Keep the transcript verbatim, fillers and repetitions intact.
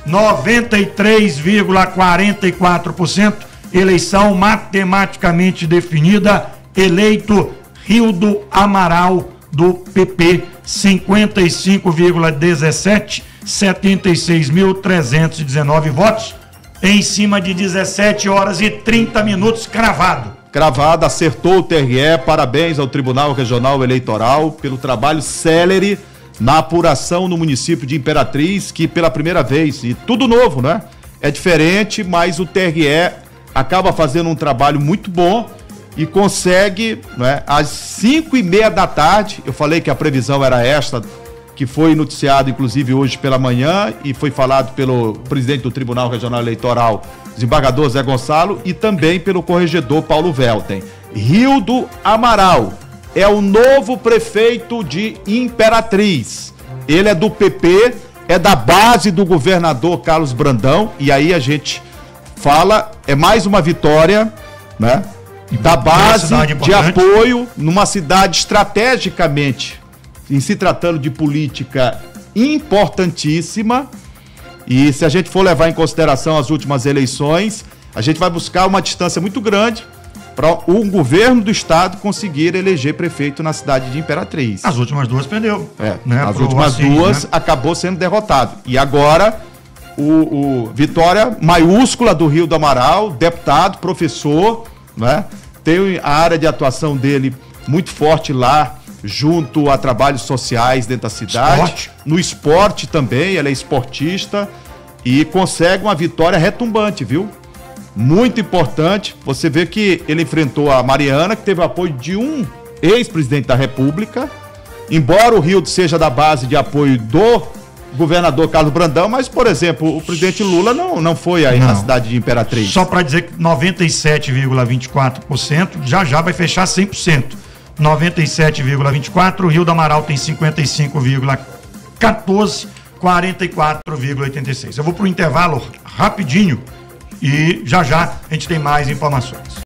noventa e três vírgula quarenta e quatro por cento, eleição matematicamente definida, eleito Rildo Amaral, do P P, cinquenta e cinco vírgula dezessete, setenta e seis mil trezentos e dezenove votos, em cima de dezessete horas e trinta minutos, cravado. Cravado, acertou o T R E, parabéns ao Tribunal Regional Eleitoral pelo trabalho célere na apuração no município de Imperatriz, que pela primeira vez, e tudo novo, né? É diferente, mas o T R E acaba fazendo um trabalho muito bom e consegue, né, às cinco e meia da tarde, eu falei que a previsão era esta, que foi noticiado inclusive hoje pela manhã e foi falado pelo presidente do Tribunal Regional Eleitoral, desembargador Zé Gonçalo, e também pelo corregedor Paulo Velten. Rildo Amaral é o novo prefeito de Imperatriz. Ele é do P P, é da base do governador Carlos Brandão, e aí a gente fala, é mais uma vitória, né, da base de apoio numa cidade estrategicamente, em se tratando de política importantíssima. E se a gente for levar em consideração as últimas eleições, a gente vai buscar uma distância muito grande para o governo do estado conseguir eleger prefeito na cidade de Imperatriz. As últimas duas perdeu. É, né, as últimas Assis, duas, né, acabou sendo derrotado. E agora, o, o vitória maiúscula do Rildo Amaral, deputado, professor, né? Tem a área de atuação dele muito forte lá, junto a trabalhos sociais dentro da cidade. Esporte. No esporte também, ele é esportista e consegue uma vitória retumbante, viu? Muito importante. Você vê que ele enfrentou a Mariana, que teve o apoio de um ex-presidente da República, embora o Rildo seja da base de apoio do governador Carlos Brandão, mas, por exemplo, o presidente Lula não, não foi aí não. na cidade de Imperatriz. Só para dizer que noventa e sete vírgula vinte e quatro por cento já já vai fechar cem por cento. noventa e sete vírgula vinte e quatro por cento, o Rildo Amaral tem cinquenta e cinco vírgula quatorze por cento, quarenta e quatro vírgula oitenta e seis por cento. Eu vou para o intervalo rapidinho e já já a gente tem mais informações.